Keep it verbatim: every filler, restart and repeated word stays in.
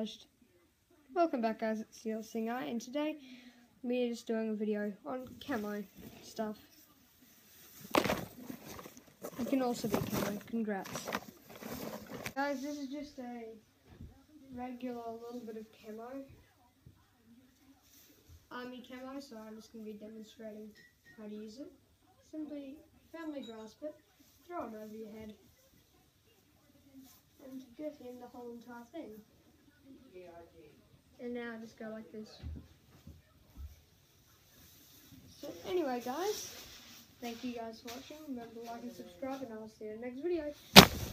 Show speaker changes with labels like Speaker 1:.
Speaker 1: Camouflage. Welcome back, guys, it's Seal Singer, and today we're just doing a video on camo stuff. You can also be camo, congrats. Guys, this is just a regular little bit of camo. Army camo, so I'm just going to be demonstrating how to use it. Simply firmly grasp it, throw it over your head, and get in the whole entire thing. And now I just go like this. So anyway, guys, thank you guys for watching. Remember to like and subscribe, and I'll see you in the next video.